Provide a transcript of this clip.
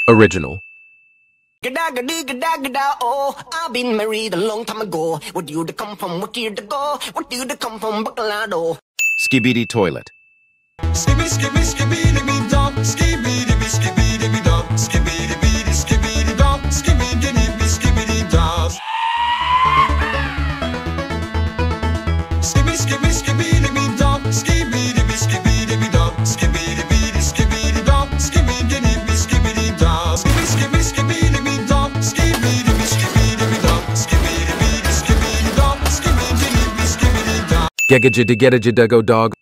Original. Gegagedigedagedago, oh, I've been married a long time ago. Where do you come from? What year to go? What do you come from? Bacalado. Skibidi toilet. Skibidi, skibidi, skibidi, dog. Skibidi, skibidi, dog. Skibidi, skibidi, dog. Skibidi, skibidi, dog. Skibidi, skibidi, skibidi, dog. Skibidi, skibidi, dog. Skibidi, skibidi, dog. Skibidi, skibidi, dog. Skibidi, skibidi, skibidi, dog. Skibidi, skibidi, dog. Skibidi, skibidi, dog. Skibidi, skibidi, dog. Gegagedigedagedago dog.